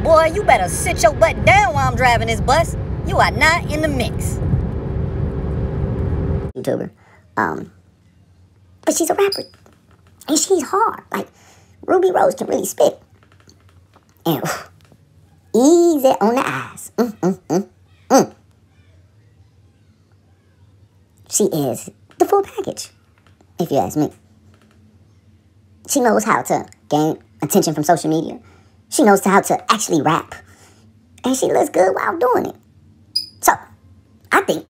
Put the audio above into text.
Boy, you better sit your butt down while I'm driving this bus. You are not in the mix. YouTuber. But she's a rapper. And she's hard. Like, Ruby Rose can really spit. And easy on the eyes. She is the full package, if you ask me. She knows how to gain attention from social media. She knows how to actually rap. And she looks good while doing it. So, I think